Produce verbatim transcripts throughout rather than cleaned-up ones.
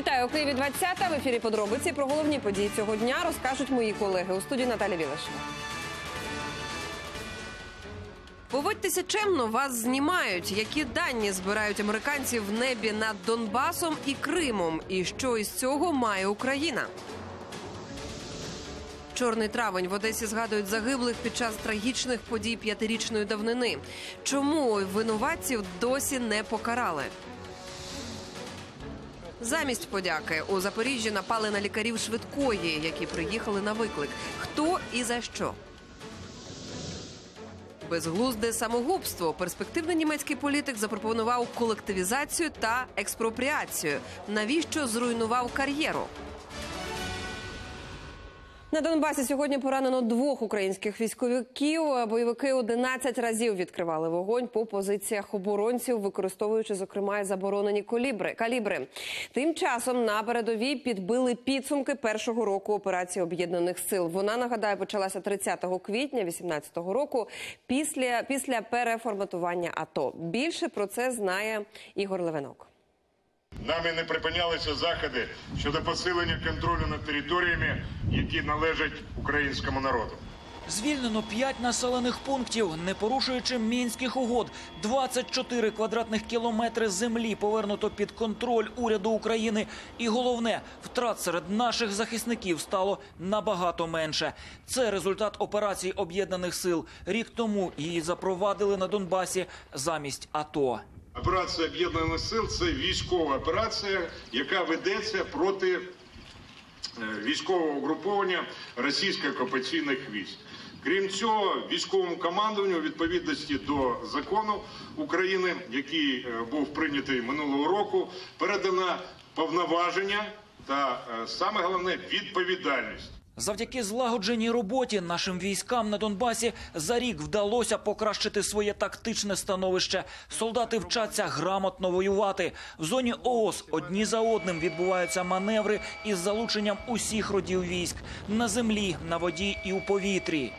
Вітаю, у Києві двадцята. В ефірі подробиці. Про головні події цього дня розкажуть мої колеги. У студії Наталя Вілешева. Поводьтеся чемно, вас знімають. Які дані збирають американці в небі над Донбасом і Кримом? І що із цього має Україна? Чорний травень. В Одесі згадують загиблих під час трагічних подій п'ятирічної давнини. Чому винуватців досі не покарали? Замість подяки у Запоріжжі напали на лікарів швидкої, які приїхали на виклик. Хто і за що? Безглузде самогубство. Перспективний німецький політик запропонував колективізацію та експропріацію. Навіщо зруйнував кар'єру? На Донбасі сьогодні поранено двох українських військовиків. Бойовики одинадцять разів відкривали вогонь по позиціях оборонців, використовуючи, зокрема, і заборонені калібри. Тим часом на передовій підбили підсумки першого року операції Об'єднаних сил. Вона, нагадаю, почалася тридцятого квітня вісімнадцятого року після, після переформатування АТО. Більше про це знає Ігор Левинок. Нами не припинялися заходи щодо посилення контролю над територіями, які належать українському народу. Звільнено п'ять населених пунктів, не порушуючи Мінських угод. двадцять чотири квадратних кілометри землі повернуто під контроль уряду України. І головне, втрат серед наших захисників стало набагато менше. Це результат операції Об'єднаних сил. Рік тому її запровадили на Донбасі замість АТО. Операція Об'єднаних сил – це військова операція, яка ведеться проти військового угруповання російських окупаційних військ. Крім цього, військовому командуванню у відповідності до закону України, який був прийнятий минулого року, передано повноваження та, саме головне, відповідальність. Завдяки злагодженій роботі нашим військам на Донбасі за рік вдалося покращити своє тактичне становище. Солдати вчаться грамотно воювати. В зоні ООС одні за одним відбуваються маневри із залученням усіх родів військ. На землі, на воді і у повітрі.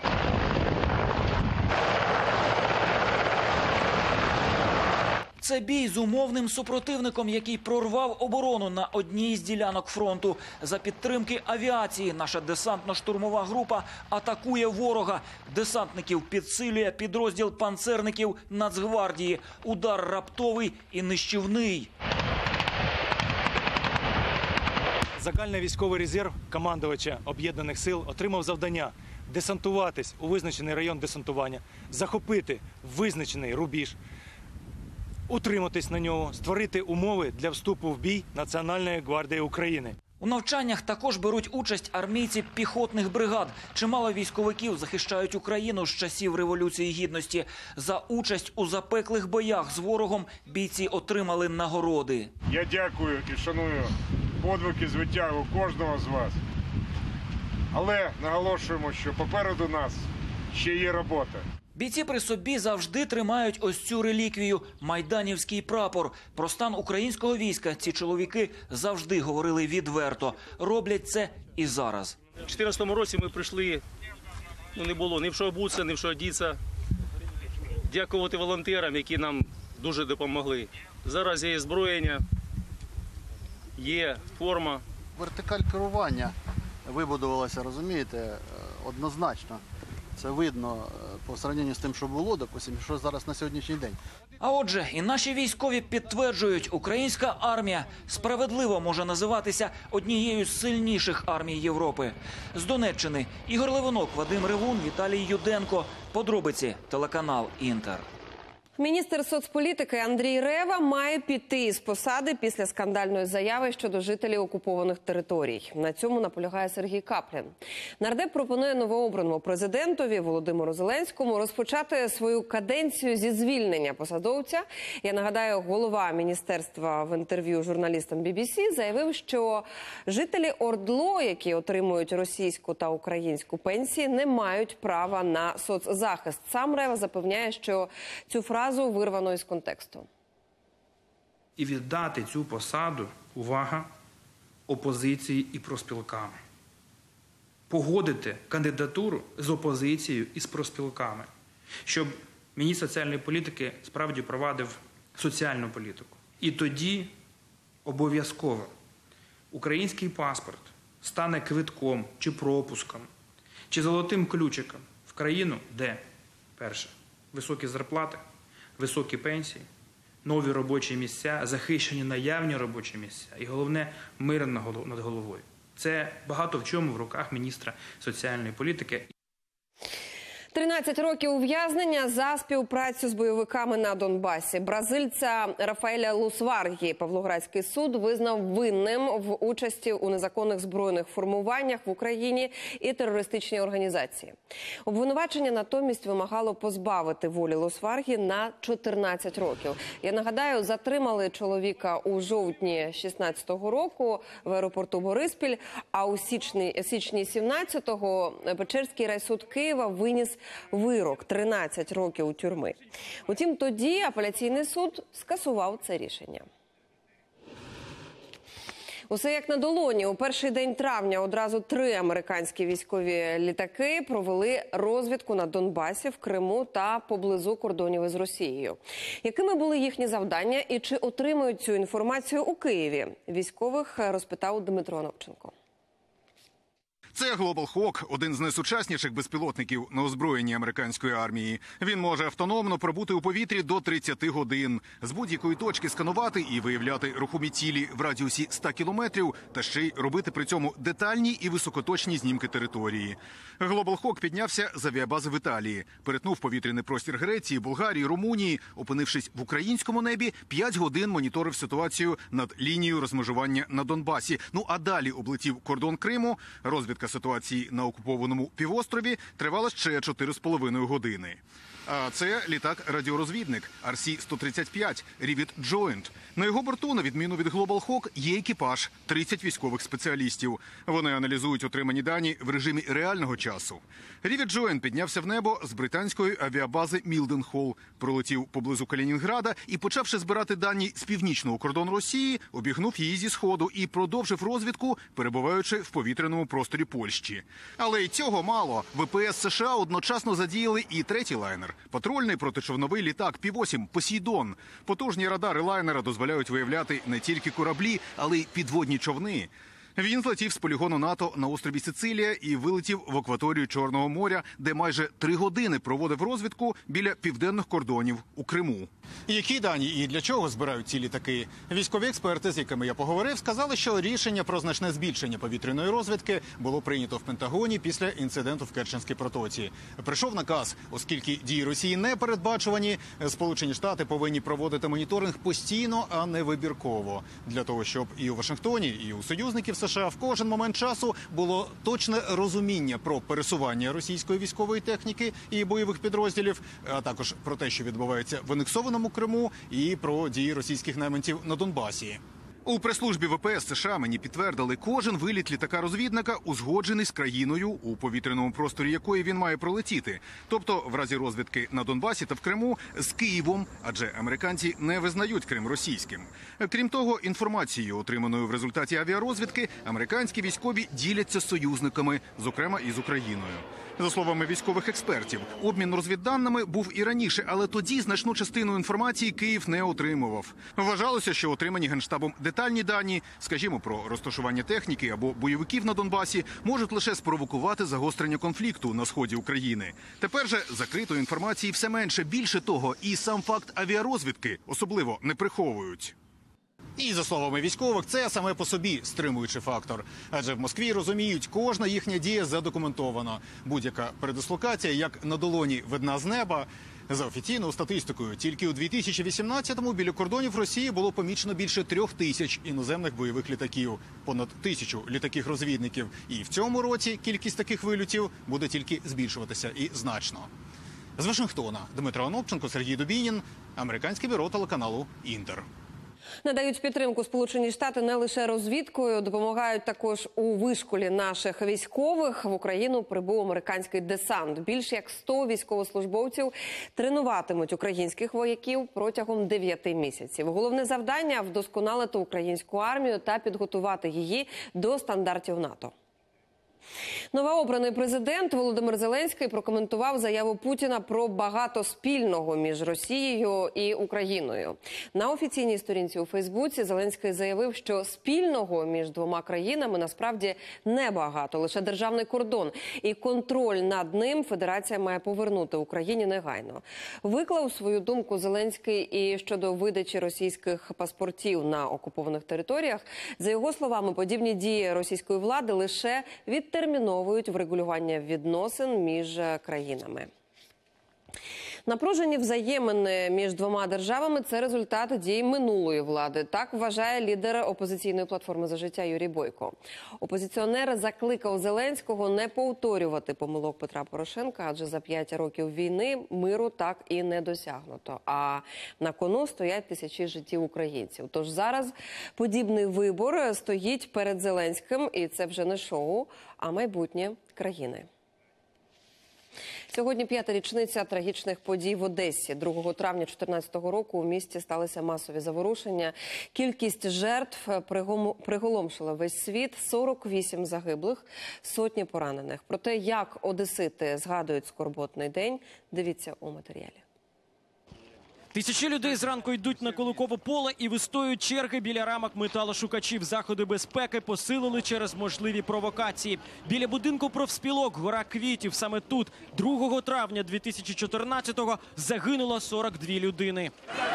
Це бій з умовним супротивником, який прорвав оборону на одній з ділянок фронту. За підтримки авіації наша десантно-штурмова група атакує ворога. Десантників підсилює підрозділ панцерників Нацгвардії. Удар раптовий і нищівний. Загальний військовий резерв командувача Об'єднаних сил отримав завдання десантуватись у визначений район десантування, захопити визначений рубіж, утриматись на нього, створити умови для вступу в бій Національної гвардії України. У навчаннях також беруть участь армійці піхотних бригад. Чимало військовиків захищають Україну з часів Революції Гідності. За участь у запеклих боях з ворогом бійці отримали нагороди. Я дякую і шаную подвиг і звитягу кожного з вас. Але наголошуємо, що попереду нас ще є робота. Бійці при собі завжди тримають ось цю реліквію – майданівський прапор. Про стан українського війська ці чоловіки завжди говорили відверто. Роблять це і зараз. У дві тисячі чотирнадцятому році ми прийшли, ну не було ні в що обутися, ні в що одітися. Дякувати волонтерам, які нам дуже допомогли. Зараз є озброєння, є форма. Вертикаль керування вибудувалася, розумієте, однозначно. Це видно по сравненню з тим, що було, допустим, що зараз на сьогоднішній день. А отже, і наші військові підтверджують, українська армія справедливо може називатися однією з сильніших армій Європи. З Донеччини Ігор Левинок, Вадим Ревун, Віталій Юденко. Подробиці телеканал «Інтер». Міністр соцполітики Андрій Рева має піти з посади після скандальної заяви щодо жителів окупованих територій. На цьому наполягає Сергій Каплін. Нардеп пропонує новообраному президентові Володимиру Зеленському розпочати свою каденцію зі звільнення посадовця. Я нагадаю, голова міністерства в інтерв'ю журналістам бі бі сі заявив, що жителі ОРДЛО, які отримують російську та українську пенсії, не мають права на соцзахист. Сам Рева запевняє, що цю фразу вирвано із контексту. І віддати цю посаду, увага, опозиції і профспілкам. Погодити кандидатуру з опозицією і з профспілками, щоб міністр соціальної політики справді провадив соціальну політику. І тоді обов'язково український паспорт стане квитком чи пропуском, чи золотим ключиком в країну, де, перше, високі зарплати, високі пенсії, нові робочі місця, захищені наявні робочі місця і, головне, мир над головою. Це багато в чому в руках міністра соціальної політики. тринадцять років ув'язнення за співпрацю з бойовиками на Донбасі. Бразильця Рафаеля Лусваргі Павлоградський суд визнав винним в участі у незаконних збройних формуваннях в Україні і терористичній організації. Обвинувачення натомість вимагало позбавити волі Лусваргі на чотирнадцять років. Я нагадаю, затримали чоловіка у жовтні шістнадцятого року в аеропорту Бориспіль, а у січні, січні сімнадцятого Печерський райсуд Києва виніс вирок – тринадцять років тюрми. Утім, тоді апеляційний суд скасував це рішення. Усе як на долоні. У перший день травня одразу три американські військові літаки провели розвідку на Донбасі, в Криму та поблизу кордонів із Росією. Якими були їхні завдання і чи отримують цю інформацію у Києві? Військових розпитав Дмитро Оновченко. Це Global Hawk – один з найсучасніших безпілотників на озброєнні американської армії. Він може автономно пробути у повітрі до тридцяти годин, з будь-якої точки сканувати і виявляти рухомі цілі в радіусі ста кілометрів, та ще й робити при цьому детальні і високоточні знімки території. Global Hawk піднявся з авіабази в Італії, перетнув повітряний простір Греції, Болгарії, Румунії. Опинившись в українському небі, п'ять годин моніторив ситуацію над лінією розмежування на Донбасі. Ну а далі облетів кордон Криму. Розвідка ситуації на окупованому півострові тривала ще чотири з половиною години. А це літак-радіорозвідник Ар Сі сто тридцять п'ять Rivet Joint. На його борту, на відміну від Global Hawk, є екіпаж – тридцять військових спеціалістів. Вони аналізують отримані дані в режимі реального часу. Rivet Joint піднявся в небо з британської авіабази Мілденхолл, пролетів поблизу Калінінграда і, почавши збирати дані з північного кордону Росії, обігнув її зі сходу і продовжив розвідку, перебуваючи в повітряному просторі Польщі. Але й цього мало. В Ве Пе Ес США одночасно задіяли і третій лайнер – патрульний протичовновий літак Пі вісім «Посейдон». Потужні радари лайнера дозволяють виявляти не тільки кораблі, але й підводні човни. Він злетів з полігону НАТО на острові Сицилія і вилетів в акваторію Чорного моря, де майже три години проводив розвідку біля південних кордонів у Криму. Які дані і для чого збирають ці літаки? Військові експерти, з якими я поговорив, сказали, що рішення про значне збільшення повітряної розвідки було прийнято в Пентагоні після інциденту в Керченській протоці. Прийшов наказ, оскільки дії Росії не передбачувані, Сполучені Штати повинні проводити моніторинг постійно, а не вибірково. Для того, щоб і у Вашингтоні, і у союзників США в кожен момент часу було точне розуміння про пересування російської військової техніки і бойових підрозділів, а також про те, що відбувається в анексованому Криму, і про дії російських найманців на Донбасі. У прес-службі Ве Пе Ес США мені підтвердили, кожен виліт літака-розвідника узгоджений з країною, у повітряному просторі якої він має пролетіти. Тобто, в разі розвідки на Донбасі та в Криму з Києвом, адже американці не визнають Крим російським. Крім того, інформацією, отриманою в результаті авіарозвідки, американські військові діляться з союзниками, зокрема і з Україною. За словами військових експертів, обмін розвідданими був і раніше, але тоді значну частину інформації Київ не отримував. Вважалося, що отримані Генштабом детальні дані, скажімо, про розташування техніки або бойовиків на Донбасі, можуть лише спровокувати загострення конфлікту на сході України. Тепер же закритої інформації все менше. Більше того, і сам факт авіарозвідки особливо не приховують. І, за словами військових, це саме по собі стримуючий фактор. Адже в Москві розуміють, кожна їхня дія задокументована. Будь-яка передислокація, як на долоні видна з неба. За офіційною статистикою, тільки у дві тисячі вісімнадцятому біля кордонів Росії було помічено більше трьох тисяч іноземних бойових літаків, понад тисячу літаків-розвідників. І в цьому році кількість таких вильотів буде тільки збільшуватися і значно. З Вашингтона Дмитро Оновченко, Сергій Дубінін, американське бюро телеканалу «Інтер». Надають підтримку Сполучені Штати не лише розвідкою, допомагають також у вишколі наших військових. В Україну прибув американський десант. Більш як сто військовослужбовців тренуватимуть українських вояків протягом дев'яти місяців. Головне завдання – вдосконалити українську армію та підготувати її до стандартів НАТО. Новообраний президент Володимир Зеленський прокоментував заяву Путіна про багато спільного між Росією і Україною. На офіційній сторінці у Фейсбуці Зеленський заявив, що спільного між двома країнами насправді небагато, лише державний кордон. І контроль над ним Федерація має повернути Україні негайно. Виклав свою думку Зеленський і щодо видачі російських паспортів на окупованих територіях. За його словами, подібні дії російської влади лише відтерміновують врегулювання відносин між країнами. Напружені взаємини між двома державами – це результат дій минулої влади. Так вважає лідер опозиційної платформи «За життя» Юрій Бойко. Опозиціонер закликав Зеленського не повторювати помилок Петра Порошенка, адже за п'ять років війни миру так і не досягнуто. А на кону стоять тисячі життів українців. Тож зараз подібний вибор стоїть перед Зеленським, і це вже не шоу, а майбутнє країни. Сьогодні п'ята річниця трагічних подій в Одесі. другого травня дві тисячі чотирнадцятого року у місті сталися масові заворушення. Кількість жертв приголомшила весь світ. сорок вісім загиблих, сотні поранених. Про те, як одесити згадують скорботний день, дивіться у матеріалі. Тисячі людей зранку йдуть на Куликове поле і вистоюють черги біля рамок металошукачів. Заходи безпеки посилили через можливі провокації. Біля будинку профспілок гора квітів. Саме тут другого травня дві тисячі чотирнадцятого загинуло сорок дві людини.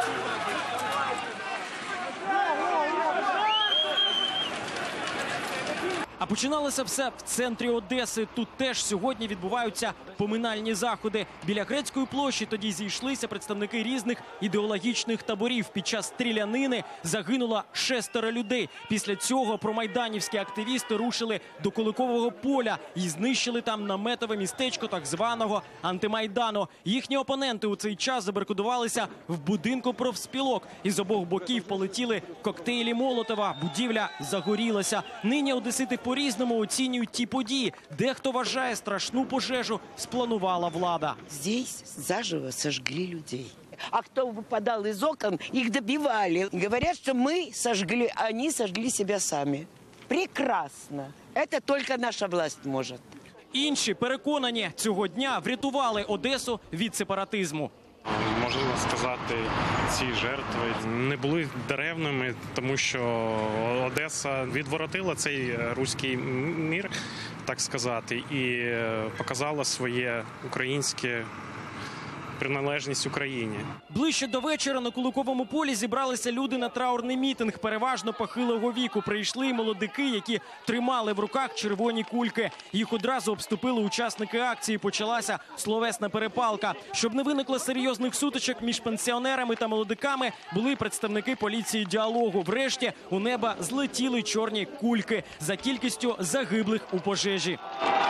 А починалося все в центрі Одеси. Тут теж сьогодні відбуваються поминальні заходи. Біля Грецької площі тоді зійшлися представники різних ідеологічних таборів. Під час стрілянини загинуло шестеро людей. Після цього промайданівські активісти рушили до Куликового поля і знищили там наметове містечко так званого антимайдану. Їхні опоненти у цей час забарикадувалися в будинку профспілок. Із обох боків полетіли коктейлі Молотова. Будівля загорілася. Нині одесити по-різному оцінюють ті події. Дехто вважає, страшну пожежу спланувала влада. Здесь заживо сожгли людей. А кто выпадал из окон, их добивали. Говорят, что мы сожгли, а они сожгли себя сами. Прекрасно. Это только наша власть может. Інші переконані, цього дня врятували Одесу від сепаратизму. Можливо сказати, ці жертви не були даремними, тому що Одеса відворотила цей руський мір, так сказати, і показала своє українське приналежність Україні. Ближче до вечора на Куликовому полі зібралися люди на траурний мітинг, переважно похилого віку. Прийшли молодики, які тримали в руках червоні кульки. Їх одразу обступили учасники акції. Почалася словесна перепалка. Щоб не виникло серйозних сутичок між пенсіонерами та молодиками, були представники поліції діалогу. Врешті у неба злетіли чорні кульки за кількістю загиблих у пожежі.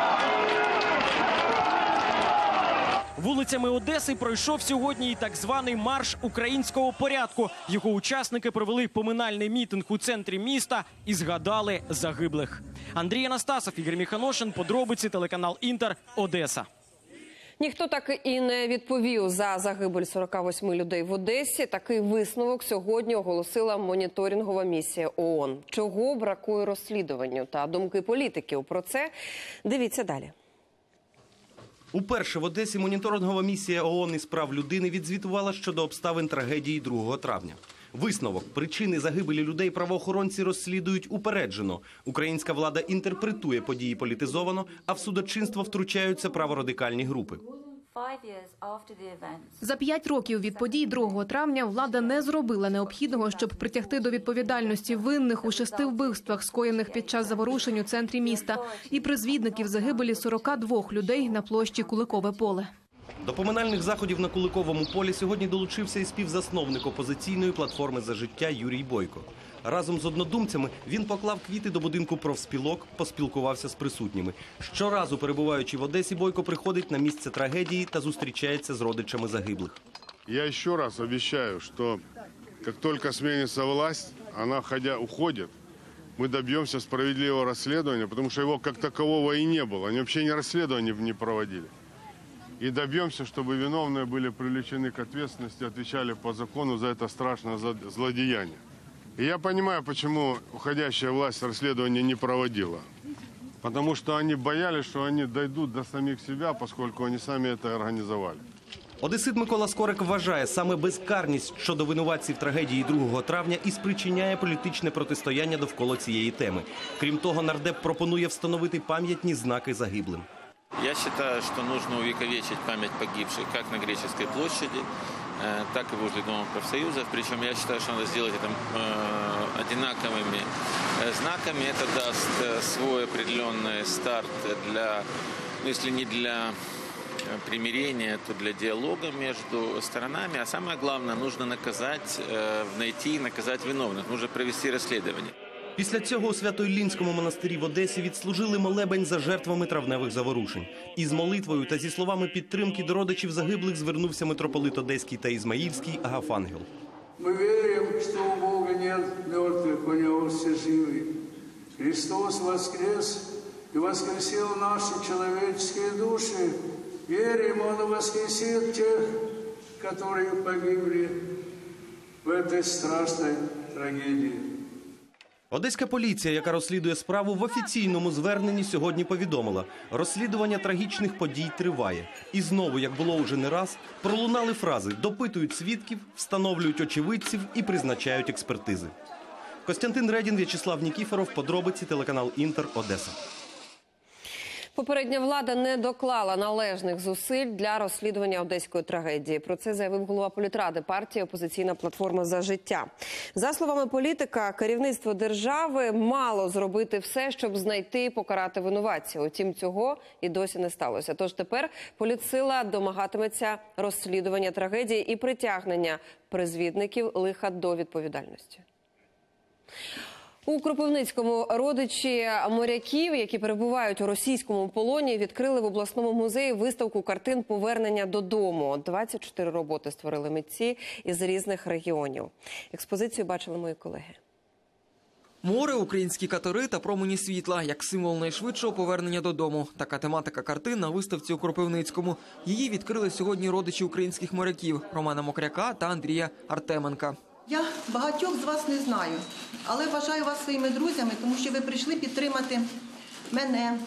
Вулицями Одеси пройшов сьогодні і так званий марш українського порядку. Його учасники провели поминальний мітинг у центрі міста і згадали загиблих. Андрій Анастасов, Ігор Міханошин, подробиці, телеканал «Інтер», Одеса. Ніхто так і не відповів за загибель сорока восьми людей в Одесі. Такий висновок сьогодні оголосила моніторингова місія ООН. Чого бракує розслідуванню та думки політиків? Про це дивіться далі. Уперше в Одесі моніторингова місія ООН із прав людини відзвітувала щодо обставин трагедії другого травня. Висновок – причини загибелі людей правоохоронці розслідують упереджено. Українська влада інтерпретує події політизовано, а в судочинство втручаються праворадикальні групи. За п'ять років від подій другого травня влада не зробила необхідного, щоб притягти до відповідальності винних у шести вбивствах, скоєних під час заворушень у центрі міста, і призвідників загибелі сорока двох людей на площі Куликове поле. До поминальних заходів на Куликовому полі сьогодні долучився і співзасновник опозиційної платформи «За життя» Юрій Бойко. Разом з однодумцями він поклав квіти до будинку профспілок, поспілкувався з присутніми. Щоразу, перебуваючи в Одесі, Бойко приходить на місце трагедії та зустрічається з родичами загиблих. Я ще раз обіцяю, що як тільки зміниться власть, вона уходить, ми доб'ємося справедливого розслідування, тому що його як такового і не було. Вони взагалі ні розслідування не проводили. И добьемся, чтобы виновные были привлечены к ответственности, отвечали по закону за это страшное злодеяние. И я понимаю, почему уходящая власть расследование не проводила. Потому что они боялись, что они дойдут до самих себя, поскольку они сами это организовали. Одесит Микола Скорик вважає, саме безкарність щодо винуватців трагедії другого травня і спричиняє політичне протистояння довкола цієї теми. Крім того, нардеп пропонує встановити пам'ятні знаки загиблим. Я считаю, что нужно увековечить память погибших как на Греческой площади, так и возле Дома профсоюзов. Причем я считаю, что надо сделать это одинаковыми знаками. Это даст свой определенный старт для, ну, если не для примирения, то для диалога между сторонами. А самое главное, нужно наказать, найти и наказать виновных. Нужно провести расследование. Після цього у Свято-Іллінському монастирі в Одесі відслужили молебень за жертвами травневих заворушень. Із молитвою та зі словами підтримки до родичів загиблих звернувся митрополит Одеський та Ізмаїльський Агафангел. Ми віримо, що у Бога немає мертвих, у нього всі живі. Христос воскрес і воскресил наші чоловічні душі. Віримо, Он воскресит тих, які погибли в цій страшній трагедії. Одеська поліція, яка розслідує справу, в офіційному зверненні сьогодні повідомила, розслідування трагічних подій триває. І знову, як було уже не раз, пролунали фрази «допитують свідків», «встановлюють очевидців» і «призначають експертизи». Костянтин Редін, В'ячеслав Нікіфоров, подробиці, телеканал «Інтер», Одеса. Попередня влада не доклала належних зусиль для розслідування одеської трагедії. Про це заявив голова політради партії «Опозиційна платформа за життя». За словами політика, керівництво держави мало зробити все, щоб знайти і покарати винуватців. Утім, цього і досі не сталося. Тож тепер політсила домагатиметься розслідування трагедії і притягнення призвідників лиха до відповідальності. У Кропивницькому родичі моряків, які перебувають у російському полоні, відкрили в обласному музеї виставку картин «Повернення додому». двадцять чотири роботи створили митці із різних регіонів. Експозицію бачили мої колеги. Море, українські катери та промені світла – як символ найшвидшого повернення додому. Така тематика картин на виставці у Кропивницькому. Її відкрили сьогодні родичі українських моряків – Романа Мокряка та Андрія Артеменка. Я багатьох з вас не знаю, але вважаю вас своїми друзями, тому що ви прийшли підтримати мене,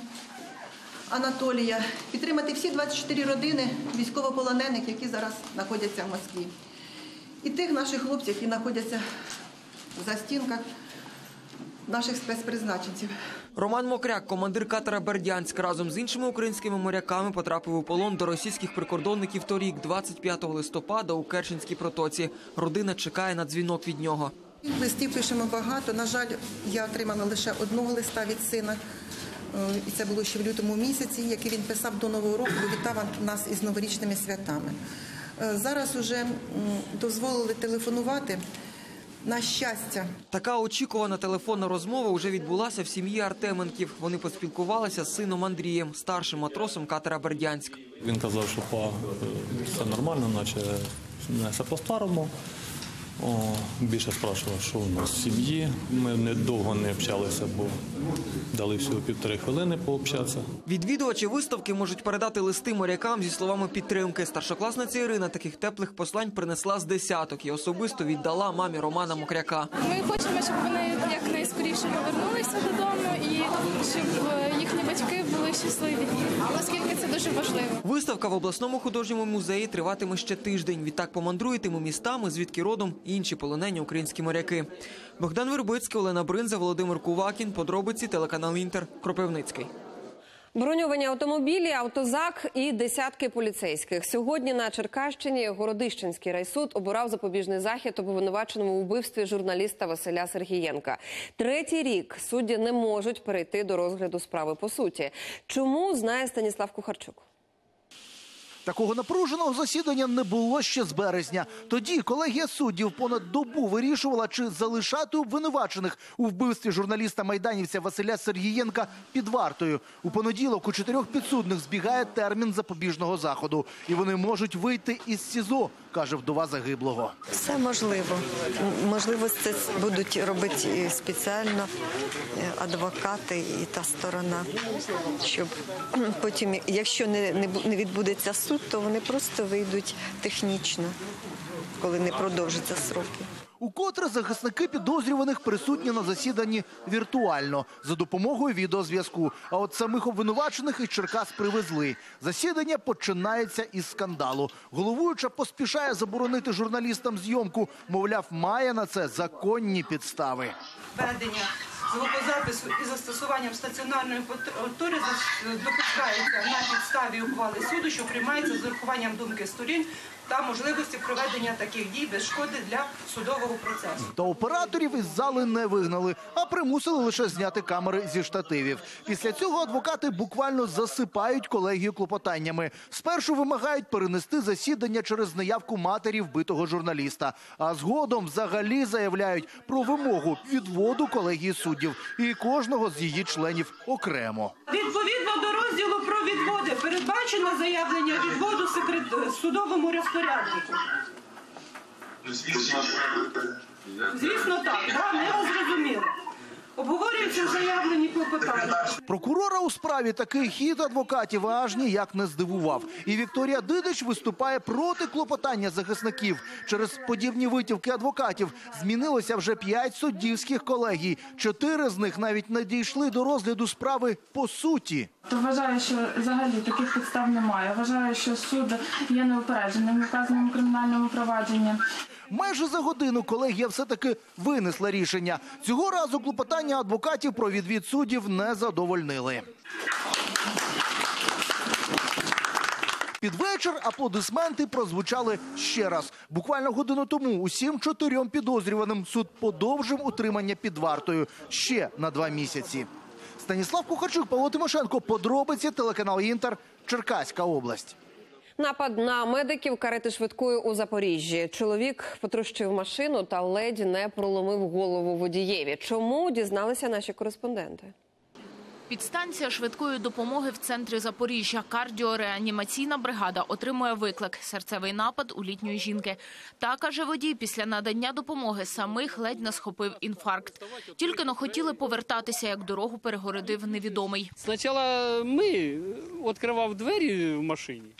Анатолія, підтримати всі двадцять чотири родини військовополонених, які зараз знаходяться в Москві. І тих наших хлопців, які знаходяться за стінках наших спецпризначенців. Роман Мокряк, командир катера «Бердянськ», разом з іншими українськими моряками потрапив у полон до російських прикордонників торік, двадцять п'ятого листопада, у Керченській протоці. Родина чекає на дзвінок від нього. Листів пишемо багато. На жаль, я отримала лише одного листа від сина. І це було ще в лютому місяці, який він писав до Нового року, вітав нас із новорічними святами. Зараз уже дозволили телефонувати. На щастя. Така очікувана телефонна розмова вже відбулася в сім'ї Артеменків. Вони поспілкувалися з сином Андрієм, старшим матросом катера «Бердянськ». Він казав, що па, все нормально, наче не все по-старому. О, більше спрашував, що у нас в сім'ї. Ми недовго не общалися, бо дали всього півтори хвилини пообщатися. Відвідувачі виставки можуть передати листи морякам зі словами підтримки. Старшокласниця Ірина таких теплих послань принесла з десяток і особисто віддала мамі Романа Мокряка. Ми хочемо, щоб вони якнайскоріше повернулися додому і щоб їхні батьки були щасливі, оскільки це дуже важливо. Виставка в обласному художньому музеї триватиме ще тиждень. Відтак помандруєтиме містами, звідки родом і інші полонені українські моряки. Богдан Вербицький, Олена Бринза, Володимир Кувакін. Подробиці, телеканал «Інтер», Кропивницький. Броньовані автомобілі, автозак і десятки поліцейських. Сьогодні на Черкащині Городищенський райсуд обирав запобіжний захід обвинуваченому у вбивстві журналіста Василя Сергієнка. Третій рік судді не можуть перейти до розгляду справи по суті. Чому, знає Станіслав Кухарчук. Такого напруженого засідання не було ще з березня. Тоді колегія суддів понад добу вирішувала, чи залишати обвинувачених у вбивстві журналіста-майданівця Василя Сергієнка під вартою. У понеділок у чотирьох підсудних збігає термін запобіжного заходу. І вони можуть вийти із СІЗО, каже вдова загиблого. Все можливо. Можливо, це будуть робити спеціально адвокати і та сторона, щоб потім, якщо не, не відбудеться суд, то вони просто вийдуть технічно, коли не продовжаться сроки. Укотре захисники підозрюваних присутні на засіданні віртуально за допомогою відеозв'язку. А от самих обвинувачених із Черкас привезли. Засідання починається із скандалу. Головуюча поспішає заборонити журналістам зйомку. Мовляв, має на це законні підстави. Ведення звукозапису із застосуванням стаціонарної апаратури допускається на підставі ухвали суду, що приймається з урахуванням думки сторін та можливості проведення таких дій без шкоди для судового процесу. Та операторів із зали не вигнали, а примусили лише зняти камери зі штативів. Після цього адвокати буквально засипають колегію клопотаннями. Спершу вимагають перенести засідання через неявку матері вбитого журналіста. А згодом взагалі заявляють про вимогу відводу колегії суддів і кожного з її членів окремо. Відповідно до розділу про відводи передбачено заявлення відводу секрет... судовому розпоряднику. Звісно так, да, ми вас зрозуміли. Обговорюються заявлені клопотання. Прокурора у справі такий хід адвокатів аж ніяк не здивував. І Вікторія Дидич виступає проти клопотання захисників. Через подібні витівки адвокатів змінилося вже п'ять суддівських колегій. Чотири з них навіть не дійшли до розгляду справи по суті. То вважаю, що взагалі таких підстав немає. Вважаю, що суд є неупередженим у вказаному кримінальному провадженні. Майже за годину колегія все-таки винесла рішення. Цього разу клопотання адвокатів про відвід суддів не задовольнили. Під вечір аплодисменти прозвучали ще раз. Буквально годину тому усім чотирьом підозрюваним суд подовжив утримання під вартою ще на два місяці. Станіслав Кухарчук, Павло Тимошенко, подробиці, телеканал «Інтер», Черкаська область. Напад на медиків карети швидкої у Запоріжжі. Чоловік потрощив машину та ледь не проломив голову водієві. Чому, дізналися наші кореспонденти. Підстанція швидкої допомоги в центрі Запоріжжя. Кардіореанімаційна бригада отримує виклик – серцевий напад у літньої жінки. Та, каже водій, після надання допомоги самих ледь не схопив інфаркт. Тільки но хотіли повертатися, як дорогу перегородив невідомий. Спочатку ми відкривав двері в машині.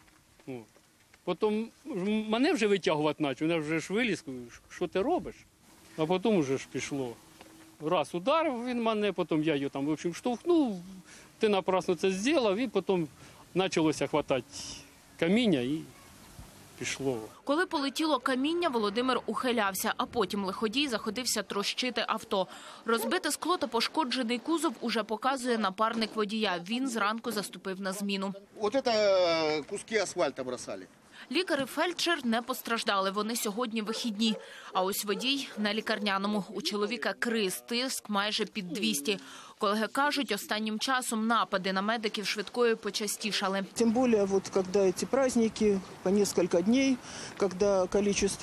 Потім мене вже витягувати почав, мене вже ж виліз, що ти робиш? А потім вже ж пішло. Раз ударив він мене, потім я його там, в общем, штовхнув, ти напрасно це зробив, і потім почалося хватати каміння і пішло. Коли полетіло каміння, Володимир ухилявся, а потім лиходій заходився трощити авто. Розбите скло та пошкоджений кузов уже показує напарник водія. Він зранку заступив на зміну. Ось це куски асфальту бросали. Лікар і фельдшер не постраждали, вони сьогодні вихідні. А ось водій на лікарняному. У чоловіка криз, тиск майже під двісті. Колеги кажуть, останнім часом напади на медиків швидкої почастішали. Тим більше, вот, коли ці праздники по кілька днів, коли кількість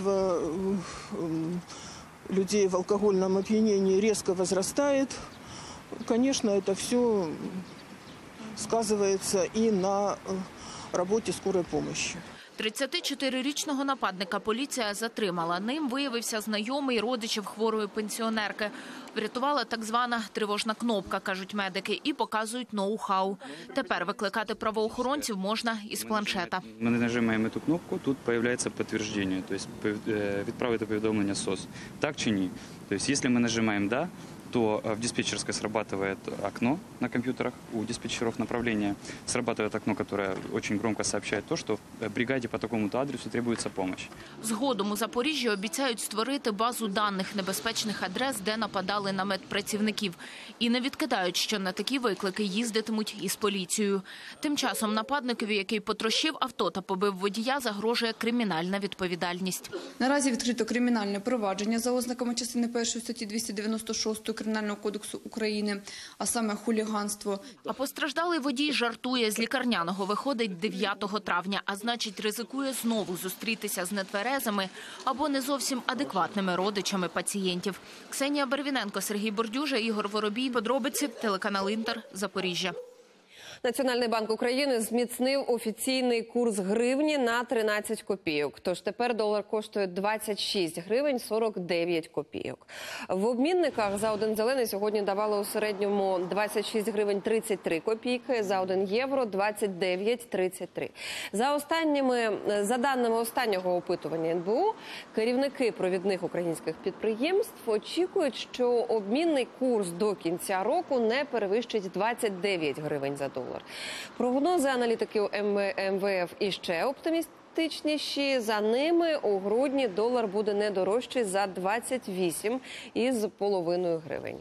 людей в алкогольному оп'янінні різко зростає, звісно, це все сказується і на роботі швидкої допомоги. тридцятичотирирічного нападника поліція затримала. Ним виявився знайомий родичів хворої пенсіонерки. Врятувала так звана тривожна кнопка, кажуть медики, і показують ноу-хау. Тепер викликати правоохоронців можна із планшета. Ми нажимаємо цю кнопку, тут з'являється підтвердження, тобто відправити повідомлення СОС. Так чи ні? Тобто, якщо ми нажимаємо «да», то в диспетчерской срабатывает окно на компьютерах, у диспетчеров направления срабатывает окно, которое очень громко сообщает то, что в бригаде по такому-то адресу требуется помощь. Згодом у Запоріжжі обіцяють створити базу даних небезпечних адрес, де нападали на медпрацівників. І не відкидають, що на такі виклики їздитимуть із поліцією. Тим часом нападникові, який потрощив авто та побив водія, загрожує кримінальна відповідальність. Наразі відкрито кримінальне провадження за ознаками частини першої статті двісті дев'яносто шість Кримінального кодексу України, а саме хуліганство. А постраждалий водій жартує, з лікарняного виходить дев'ятого травня, а значить ризикує знову зустрітися з нетверезими або не зовсім адекватними родичами пацієнтів. Ксенія Барвіненко, Сергій Бордюжа, Ігор Воробій. Подробиці, телеканал «Інтер», Запоріжжя. Національний банк України зміцнив офіційний курс гривні на тринадцять копійок. Тож тепер долар коштує двадцять шість гривень сорок дев'ять копійок. В обмінниках за один зелений сьогодні давали у середньому двадцять шість гривень тридцять три копійки, за один євро двадцять дев'ять тридцять три. За останніми, за даними останнього опитування ен бе у, керівники провідних українських підприємств очікують, що обмінний курс до кінця року не перевищить двадцять дев'ять гривень за долар. Прогнози аналітиків ем ве еф іще оптимістичніші. За ними у грудні долар буде не дорожчий за двадцять вісім із половиною гривень.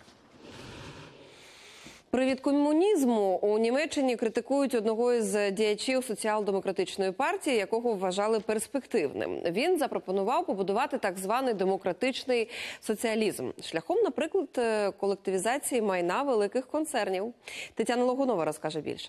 Привід комунізму у Німеччині критикують одного із діячів соціал-демократичної партії, якого вважали перспективним. Він запропонував побудувати так званий демократичний соціалізм шляхом, наприклад, колективізації майна великих концернів. Тетяна Логунова розкаже більше.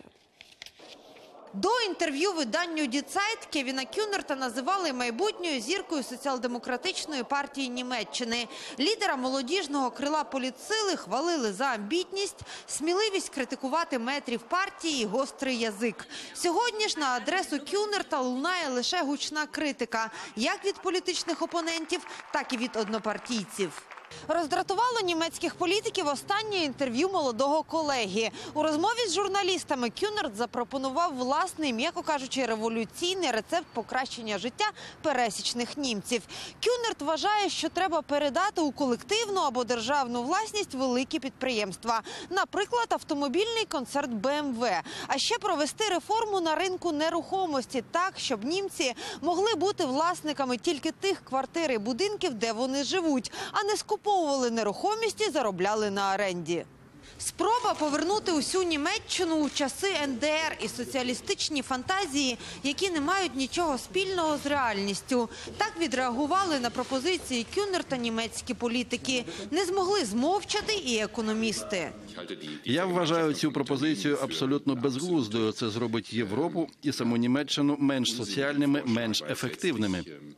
До інтерв'ю виданню «Die Zeit» Кевіна Кюнерта називали майбутньою зіркою соціал-демократичної партії Німеччини. Лідера молодіжного крила політсили хвалили за амбітність, сміливість критикувати метрів партії і гострий язик. Сьогодні ж на адресу Кюнерта лунає лише гучна критика, як від політичних опонентів, так і від однопартійців. Роздратувало німецьких політиків останнє інтерв'ю молодого колеги. У розмові з журналістами Кюнерт запропонував власний, м'яко кажучи, революційний рецепт покращення життя пересічних німців. Кюнерт вважає, що треба передати у колективну або державну власність великі підприємства. Наприклад, автомобільний концерн бе ем ве. А ще провести реформу на ринку нерухомості так, щоб німці могли бути власниками тільки тих квартир і будинків, де вони живуть, а не скуповувати Куповували нерухомість і заробляли на оренді. Спроба повернути усю Німеччину у часи ен де ер і соціалістичні фантазії, які не мають нічого спільного з реальністю. Так відреагували на пропозиції Кюнерта німецькі політики. Не змогли змовчати і економісти. Я вважаю цю пропозицію абсолютно безглуздою. Це зробить Європу і саму Німеччину менш соціальними, менш ефективними.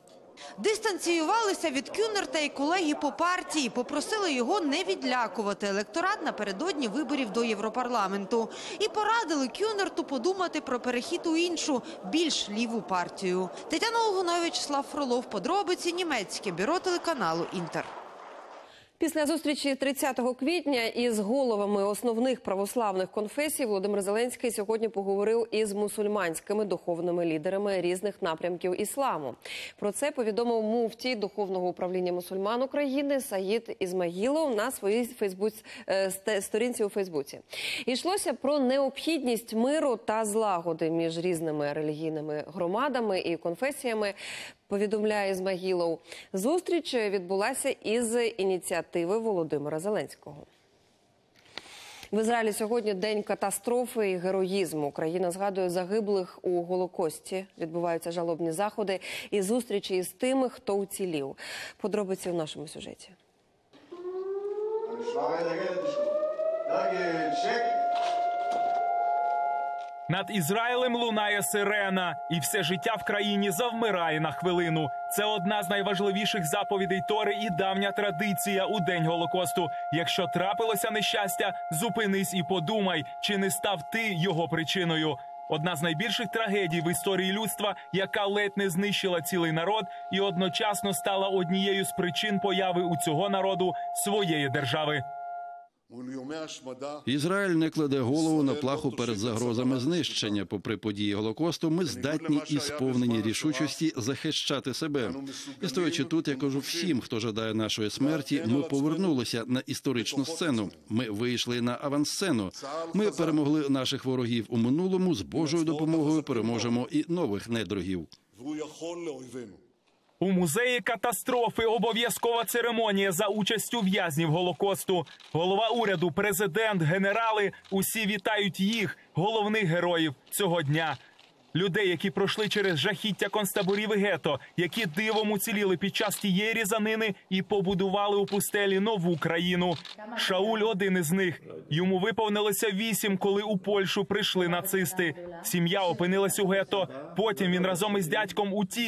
Дистанціювалися від Кюнерта і колеги по партії, попросили його не відлякувати електорат напередодні виборів до Європарламенту. І порадили Кюнерту подумати про перехід у іншу, більш ліву партію. Тетяна Логунова, Вячеслав Фролов, подробиці, німецьке бюро телеканалу «Інтер». Після зустрічі тридцятого квітня із головами основних православних конфесій Володимир Зеленський сьогодні поговорив із мусульманськими духовними лідерами різних напрямків ісламу. Про це повідомив муфтій Духовного управління мусульман України Саїд Ізмагілов на своїй фейсбук... сторінці у Фейсбуці. Йшлося про необхідність миру та злагоди між різними релігійними громадами і конфесіями, повідомляє Ізмагілов. Зустріч відбулася із ініціативи Володимира Зеленського. В Ізраїлі сьогодні день катастрофи і героїзму. Країна згадує загиблих у Голокості. Відбуваються жалобні заходи і зустрічі із тими, хто уцілів. Подробиці в нашому сюжеті. Над Ізраїлем лунає сирена, і все життя в країні завмирає на хвилину. Це одна з найважливіших заповідей Тори і давня традиція у день Голокосту. Якщо трапилося нещастя, зупинись і подумай, чи не став ти його причиною. Одна з найбільших трагедій в історії людства, яка ледь не знищила цілий народ і одночасно стала однією з причин появи у цього народу своєї держави. Ізраїль не кладе голову на плаху перед загрозами знищення. Попри події Голокосту, ми здатні і сповнені рішучості захищати себе. І стоячи тут, я кажу всім, хто жадає нашої смерті, ми повернулися на історичну сцену. Ми вийшли на авансцену. Ми перемогли наших ворогів у минулому, з Божою допомогою переможемо і нових недругів. У музеї катастрофи обов'язкова церемонія за участю в'язнів Голокосту. Голова уряду, президент, генерали – усі вітають їх, головних героїв цього дня. Людей, які пройшли через жахіття концтаборів і гетто, які дивом уціліли під час тієї різанини і побудували у пустелі нову країну. Шауль – один із них. Йому виповнилося вісім, коли у Польщу прийшли нацисти. Сім'я опинилась у гетто. Потім він разом із дядьком утік.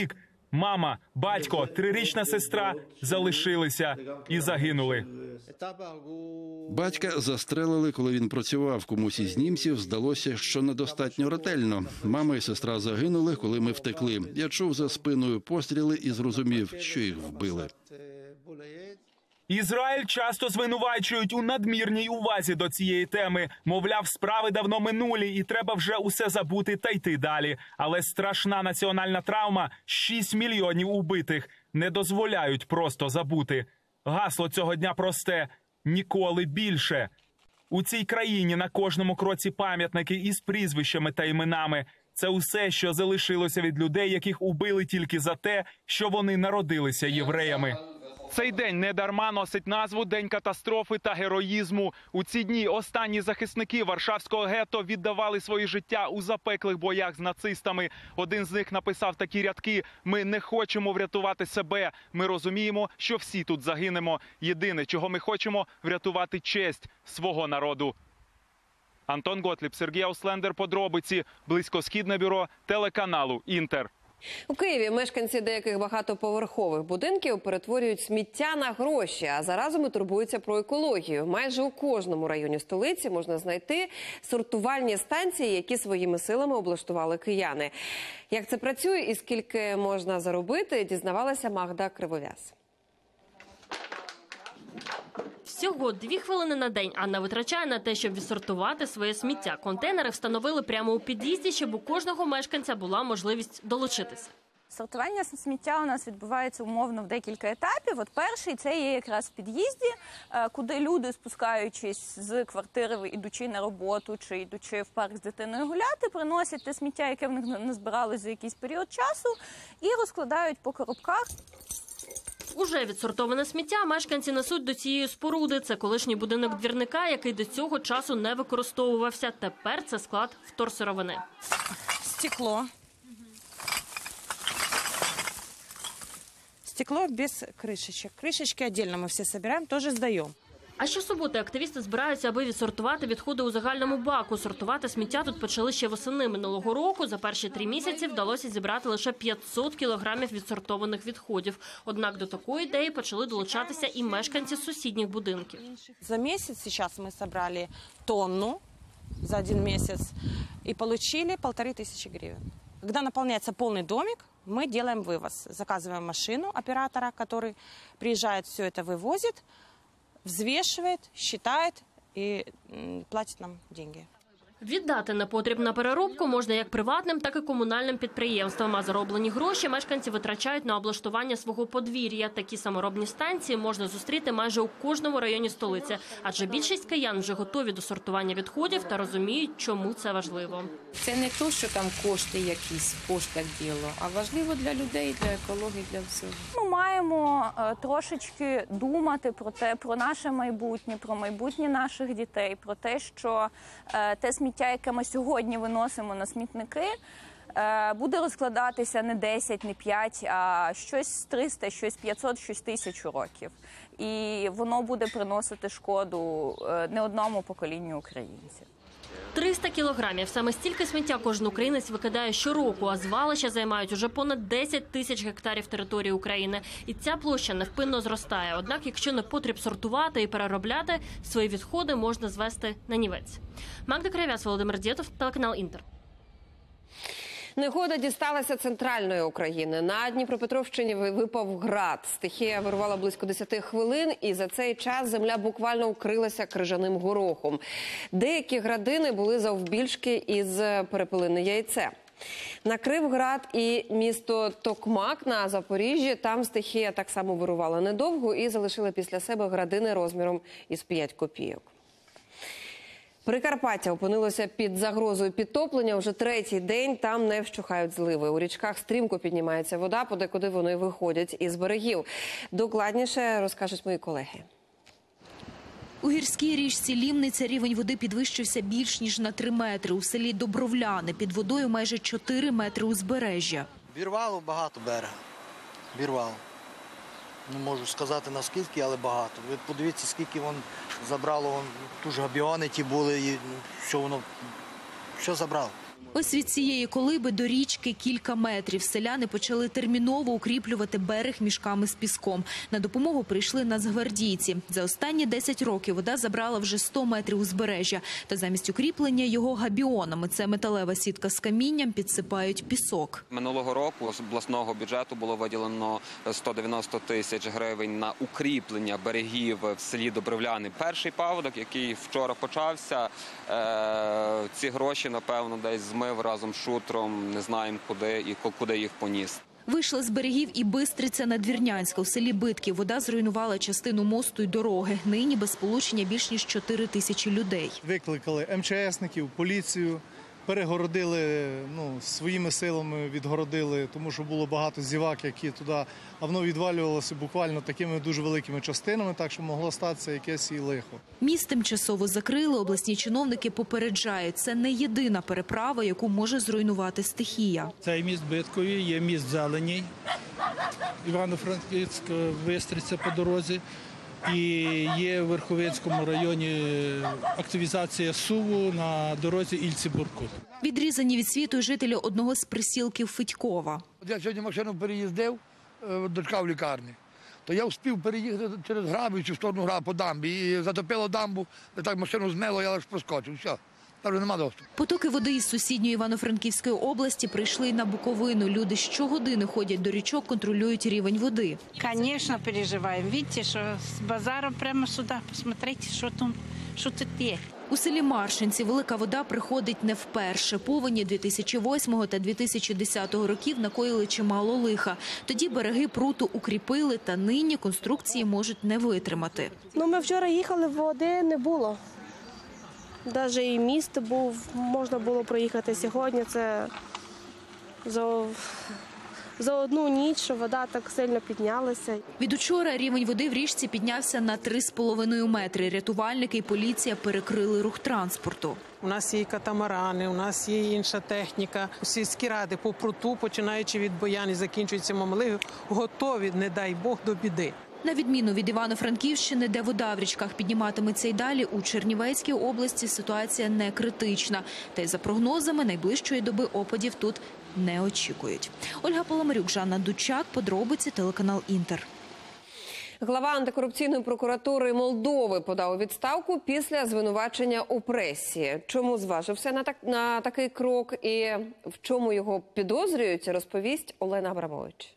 Мама, батько, трирічна сестра залишилися і загинули. Батька застрелили, коли він працював. Комусь із німців здалося, що недостатньо ретельно. Мама і сестра загинули, коли ми втекли. Я чув за спиною постріли і зрозумів, що їх вбили. Ізраїль часто звинувачують у надмірній увазі до цієї теми. Мовляв, справи давно минулі і треба вже усе забути та йти далі. Але страшна національна травма – шість мільйонів убитих – не дозволяють просто забути. Гасло цього дня просте – ніколи більше. У цій країні на кожному кроці пам'ятники із прізвищами та іменами. Це усе, що залишилося від людей, яких убили тільки за те, що вони народилися євреями. Цей день недарма носить назву «День катастрофи та героїзму». У ці дні останні захисники Варшавського гетто віддавали свої життя у запеклих боях з нацистами. Один з них написав такі рядки: «Ми не хочемо врятувати себе. Ми розуміємо, що всі тут загинемо. Єдине, чого ми хочемо – врятувати честь свого народу». Антон Готліб, Сергій Ауслендер, подробиці. Близькосхідне бюро телеканалу «Інтер». У Києві мешканці деяких багатоповерхових будинків перетворюють сміття на гроші, а заразом і турбуються про екологію. Майже у кожному районі столиці можна знайти сортувальні станції, які своїми силами облаштували кияни. Як це працює і скільки можна заробити, дізнавалася Магда Кривов'яз. Всього дві хвилини на день Анна витрачає на те, щоб відсортувати своє сміття. Контейнери встановили прямо у під'їзді, щоб у кожного мешканця була можливість долучитися. Сортування сміття у нас відбувається умовно в декілька етапів. От перший – це є якраз в під'їзді, куди люди, спускаючись з квартири, ідучи на роботу чи йдучи в парк з дитиною гуляти, приносять те сміття, яке в них назбиралось за якийсь період часу, і розкладають по коробках. Уже відсортоване сміття мешканці несуть до цієї споруди. Це колишній будинок двірника, який до цього часу не використовувався. Тепер це склад вторсировини. Стекло. Стекло без крышечек. Крышечки отдельно мы все собираем, тоже сдаем. А щосуботи активісти збираються, аби відсортувати відходи у загальному баку. Сортувати сміття тут почали ще восени минулого року. За перші три місяці вдалося зібрати лише п'ятсот кілограмів відсортованих відходів. Однак до такої ідеї почали долучатися і мешканці сусідніх будинків. За місяць зараз ми зібрали тонну за один місяць і отримали полторы тисячі гривень. Когда наполняется полный домик, мы делаем вывоз. Заказываем машину оператора, который приезжает, все это вывозит, взвешивает, считает и платит нам деньги. Віддати непотріб на переробку можна як приватним, так і комунальним підприємствам. А зароблені гроші мешканці витрачають на облаштування свого подвір'я. Такі саморобні станції можна зустріти майже у кожному районі столиці. Адже більшість киян вже готові до сортування відходів та розуміють, чому це важливо. Це не то, що там кошти якісь, коштах діло, а важливо для людей, для екології, для всього. Ми маємо е, трошечки думати про те, про наше майбутнє, про майбутнє наших дітей, про те, що е, те сміття, яке ми сьогодні виносимо на смітники, буде розкладатися не десять, не п'ять, а щось триста, щось п'ятсот, щось тисячу років. І воно буде приносити шкоду не одному поколінню українців. триста кілограмів. Саме стільки сміття кожен українець викидає щороку, а звалища займають уже понад десять тисяч гектарів території України. І ця площа невпинно зростає. Однак, якщо не потріб сортувати і переробляти, свої відходи можна звести на нівець. Магда Кривов'яз, Володимир Дєтов, телеканал «Інтер». Негода дісталася центральної України. На Дніпропетровщині випав град. Стихія вирувала близько десяти хвилин, і за цей час земля буквально укрилася крижаним горохом. Деякі градини були завбільшки із перепелине яйце. Накрив град і місто Токмак на Запоріжжі. Там стихія так само вирувала недовго і залишила після себе градини розміром із п'ять копійок. Прикарпаття опинилося під загрозою підтоплення. Вже третій день там не вщухають зливи. У річках стрімко піднімається вода, подекуди вони виходять із берегів. Докладніше розкажуть мої колеги. У гірській річці Лімниця рівень води підвищився більш ніж на три метри. У селі Добровляне під водою майже чотири метри узбережжя. Бірвало багато берега. Бірвало. Не можу сказати наскільки, але багато. Ви подивіться, скільки воно забрало, ту ж габіони ті були, і що воно, що забрало. Ось від цієї колиби до річки кілька метрів. Селяни почали терміново укріплювати берег мішками з піском. На допомогу прийшли нацгвардійці. За останні десять років вода забрала вже сто метрів узбережжя. Та замість укріплення його габіонами – це металева сітка з камінням – підсипають пісок. Минулого року з обласного бюджету було виділено сто дев'яносто тисяч гривень на укріплення берегів в селі Добровляни. Перший паводок, який вчора почався, ці гроші, напевно, десь змив разом з шутром, не знаємо куди і куди їх поніс. Вийшла з берегів і Бистриця Надвірнянська. У селі Битків вода зруйнувала частину мосту й дороги. Нині без сполучення більш ніж чотири тисячі людей. Викликали ем че есників, поліцію, перегородили, ну, своїми силами відгородили, тому що було багато зівак, які туди, а воно відвалювалося буквально такими дуже великими частинами, так що могло статися якесь і лихо. Міст тимчасово закрили, обласні чиновники попереджають, це не єдина переправа, яку може зруйнувати стихія. Це міст Биткові, є міст Зеленій, Івано-Франківськ, Бистриця по дорозі. І є в Верховинському районі активізація Суву на дорозі Ільці-Буркут. Відрізані від світу жителі одного з присілків Федькова. Я сьогодні машину переїздив, дочка в лікарні. То я встиг переїхати через Грабівцю в сторону Граб по дамбі. І затопило дамбу, так машину змило, я лише проскочив. Все. Там вже нема доступу. Потоки води із сусідньої Івано-Франківської області прийшли й на Буковину. Люди щогодини ходять до річок, контролюють рівень води. Звісно, переживаємо. Бачите, що з базару прямо сюди. Посмотрите, що тут, що тут є. У селі Маршинці велика вода приходить не вперше. Повені дві тисячі восьмого та дві тисячі десятого років накоїли чимало лиха. Тоді береги пруту укріпили, та нині конструкції можуть не витримати. Ну, ми вчора їхали, води не було. Навіть і міст був, можна було проїхати сьогодні. Це за, за одну ніч, що вода так сильно піднялася. Від учора рівень води в річці піднявся на три з половиною метри. Рятувальники і поліція перекрили рух транспорту. У нас є катамарани, у нас є інша техніка. Сільські ради по пруту, починаючи від Бояни, закінчуються Мамалигою, готові, не дай Бог, до біди. На відміну від Івано-Франківщини, де вода в річках підніматиметься й далі, у Чернівецькій області ситуація не критична. Та й за прогнозами найближчої доби опадів тут не очікують. Ольга Поломарюк, Жанна Дучак, подробиці, телеканал «Інтер». Глава антикорупційної прокуратури Молдови подав у відставку після звинувачення у пресі. Чому зважився на, так, на такий крок і в чому його підозрюють, розповість Олена Абрамович.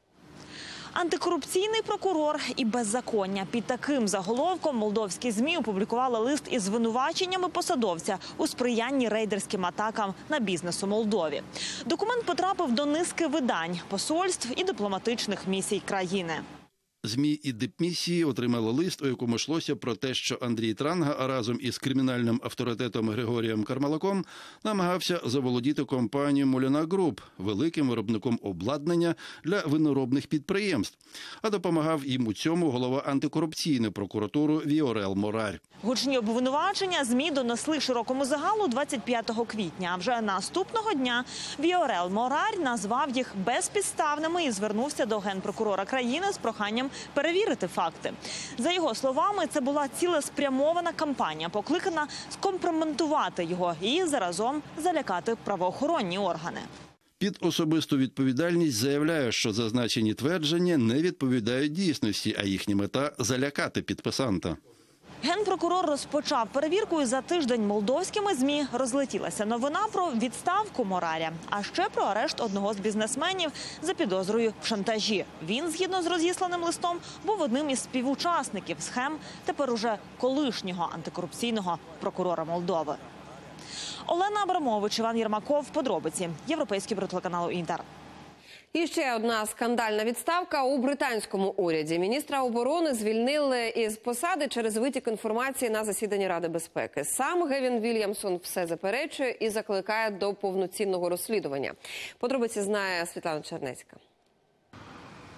Антикорупційний прокурор і беззаконня. Під таким заголовком молдовські ЗМІ опублікували лист із звинуваченнями посадовця у сприянні рейдерським атакам на бізнес у Молдові. Документ потрапив до низки видань, посольств і дипломатичних місій країни. ЗМІ і дипмісії отримали лист, у якому йшлося про те, що Андрій Транга разом із кримінальним авторитетом Григорієм Кармалаком намагався заволодіти компанією «Муляна Груп», великим виробником обладнання для виноробних підприємств. А допомагав їм у цьому голова антикорупційної прокуратури Віорел Морар. Гучні обвинувачення ЗМІ донесли широкому загалу двадцять п'ятого квітня. А вже наступного дня Віорел Морар назвав їх безпідставними і звернувся до генпрокурора країни з проханням перевірити факти. За його словами, це була цілеспрямована кампанія, покликана скомпрометувати його і заразом залякати правоохоронні органи. Під особисту відповідальність заявляє, що зазначені твердження не відповідають дійсності, а їхня мета – залякати підписанта. Генпрокурор розпочав перевірку, і за тиждень молдовськими ЗМІ розлетілася новина про відставку Мораря, а ще про арешт одного з бізнесменів за підозрою в шантажі. Він, згідно з розісланим листом, був одним із співучасників схем тепер уже колишнього антикорупційного прокурора Молдови. Олена Абрамович, Іван Єрмаков. Подробиці. Європейський бюро телеканалу «Інтер». І ще одна скандальна відставка у британському уряді. Міністра оборони звільнили із посади через витік інформації на засіданні Ради безпеки. Сам Гевін Вільямсон все заперечує і закликає до повноцінного розслідування. Подробиці знає Світлана Чернецька.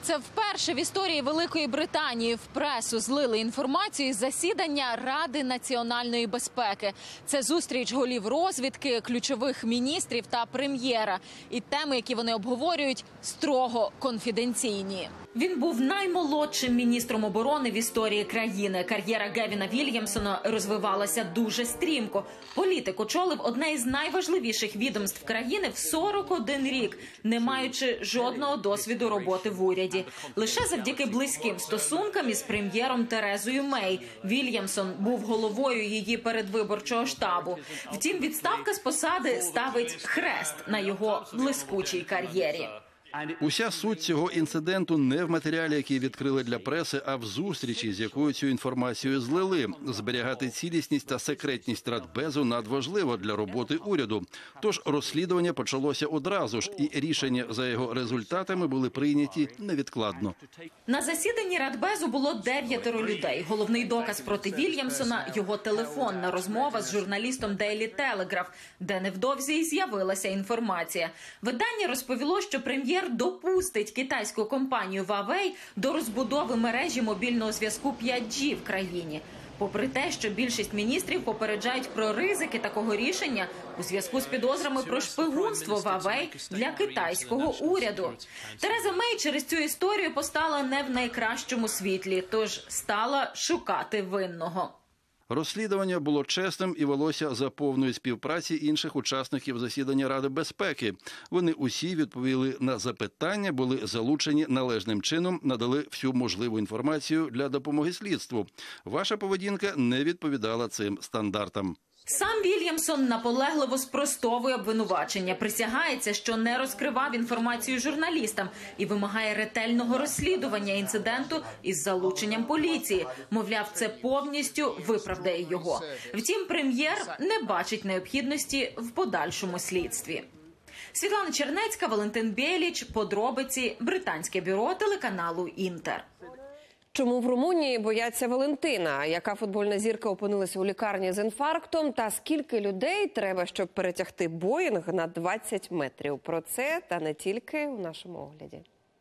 Це вперше в історії Великої Британії в пресу злили інформацію із засідання Ради національної безпеки. Це зустріч голів розвідки, ключових міністрів та прем'єра. І теми, які вони обговорюють, строго конфіденційні. Він був наймолодшим міністром оборони в історії країни. Кар'єра Гевіна Вільямсона розвивалася дуже стрімко. Політик очолив одне із найважливіших відомств країни в сорок один рік, не маючи жодного досвіду роботи в уряді. Лише завдяки близьким стосункам із прем'єром Терезою Мей Вільямсон був головою її передвиборчого штабу. Втім, відставка з посади ставить хрест на його блискучій кар'єрі. Уся суть цього інциденту не в матеріалі, який відкрили для преси, а в зустрічі, з якою цю інформацію злили. Зберігати цілісність та секретність Радбезу надважливо для роботи уряду. Тож розслідування почалося одразу ж, і рішення за його результатами були прийняті невідкладно. На засіданні Радбезу було дев'ятеро людей. Головний доказ проти Вільямсона – його телефонна розмова з журналістом Daily Telegraph, де невдовзі й з'явилася інформація. Видання розповіло, що прем'єр допустить китайську компанію Huawei до розбудови мережі мобільного зв'язку п'ять джі в країні. Попри те, що більшість міністрів попереджають про ризики такого рішення у зв'язку з підозрами про шпигунство Huawei для китайського уряду. Тереза Мей через цю історію постала не в найкращому світлі, тож стала шукати винного. Розслідування було чесним і велося за повної співпраці інших учасників засідання Ради безпеки. Вони усі відповіли на запитання, були залучені належним чином, надали всю можливу інформацію для допомоги слідству. Ваша поведінка не відповідала цим стандартам. Сам Вільямсон наполегливо спростовує обвинувачення, присягається, що не розкривав інформацію журналістам і вимагає ретельного розслідування інциденту із залученням поліції. Мовляв, це повністю виправдає його. Втім, прем'єр не бачить необхідності в подальшому слідстві. Світлана Чернецька, Валентин Біліч, подробиці, британське бюро телеканалу «Інтер». Чому в Румунії бояться Валентина? Яка футбольна зірка опинилася у лікарні з інфарктом? Та скільки людей треба, щоб перетягти Боїнг на двадцять метрів? Про це та не тільки у нашому огляді.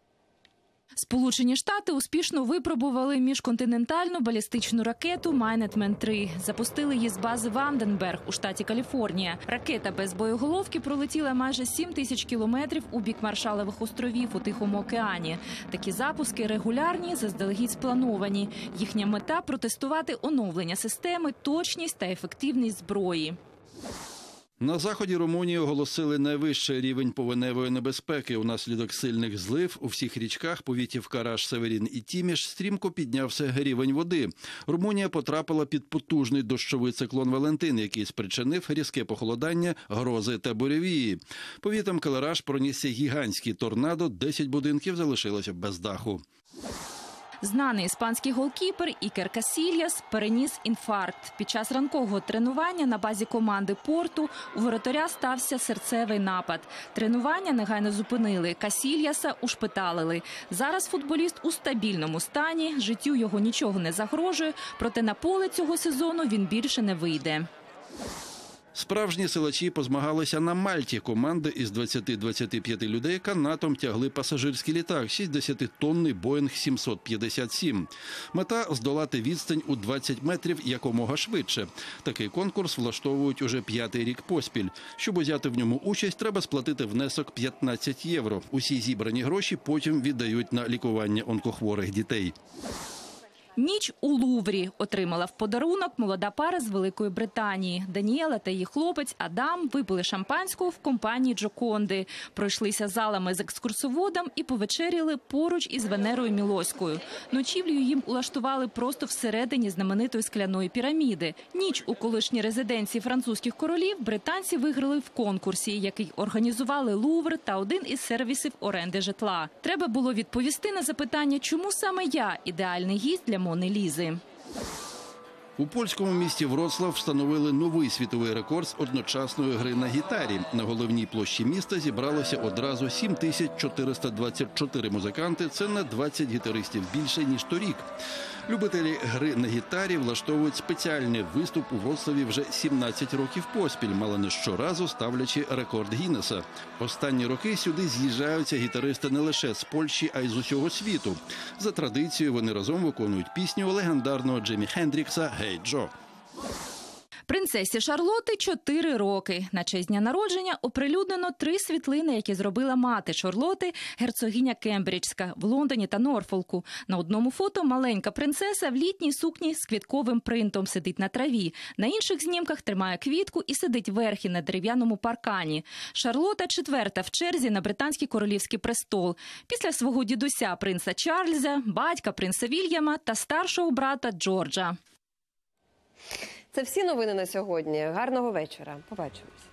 Сполучені Штати успішно випробували міжконтинентальну балістичну ракету «Майнетмен три». Запустили її з бази Ванденберг у штаті Каліфорнія. Ракета без боєголовки пролетіла майже сім тисяч кілометрів у бік Маршалових островів у Тихому океані. Такі запуски регулярні, заздалегідь сплановані. Їхня мета – протестувати оновлення системи, точність та ефективність зброї. На заході Румунії оголосили найвищий рівень повеневої небезпеки. Унаслідок сильних злив у всіх річках повітів Караш, Северін і Тіміш стрімко піднявся рівень води. Румунія потрапила під потужний дощовий циклон Валентин, який спричинив різке похолодання, грози та буревії. Повітом Калараш пронісся гігантський торнадо, десять будинків залишилося без даху. Знаний іспанський голкіпер Ікер Касільяс переніс інфаркт. Під час ранкового тренування на базі команди Порту у воротаря стався серцевий напад. Тренування негайно зупинили. Касільяса ушпиталили. Зараз футболіст у стабільному стані, життю його нічого не загрожує, проте на поле цього сезону він більше не вийде. Справжні силачі позмагалися на Мальті. Команди із двадцяти-двадцяти п'яти людей канатом тягли пасажирський літак шістдесятитонний Боїнг сімсот п'ятдесят сім. Мета – здолати відстань у двадцять метрів якомога швидше. Такий конкурс влаштовують уже п'ятий рік поспіль. Щоб узяти в ньому участь, треба сплатити внесок п'ятнадцять євро. Усі зібрані гроші потім віддають на лікування онкохворих дітей. Ніч у Луврі отримала в подарунок молода пара з Великої Британії. Даніела та її хлопець Адам випили шампанського в компанії Джоконди. Пройшлися залами з екскурсоводом і повечеряли поруч із Венерою Мілоською. Ночівлю їм улаштували просто всередині знаменитої скляної піраміди. Ніч у колишній резиденції французьких королів британці виграли в конкурсі, який організували Лувр та один із сервісів оренди житла. Треба було відповісти на запитання, чому саме я – ідеальний гість для Мони Лізи. У польському місті Вроцлав встановили новий світовий рекорд з одночасної гри на гітарі. На головній площі міста зібралося одразу сім тисяч чотириста двадцять чотири музиканти. Це на двадцять гітаристів більше, ніж торік. Любителі гри на гітарі влаштовують спеціальний виступ у Вроцлаві вже сімнадцять років поспіль, мало не щоразу ставлячи рекорд Гіннеса. Останні роки сюди з'їжджаються гітаристи не лише з Польщі, а й з усього світу. За традицією вони разом виконують пісню легендарного Джимі Хендрікса «Гей, Джо». Принцесі Шарлотти чотири роки. На честь дня народження оприлюднено три світлини, які зробила мати Шарлотти, герцогиня Кембриджська, в Лондоні та Норфолку. На одному фото маленька принцеса в літній сукні з квітковим принтом сидить на траві. На інших знімках тримає квітку і сидить верхи на дерев'яному паркані. Шарлотта четверта в черзі на британський королівський престол. Після свого дідуся принца Чарльза, батька принца Вільяма та старшого брата Джорджа. Це всі новини на сьогодні. Гарного вечора. Побачимось.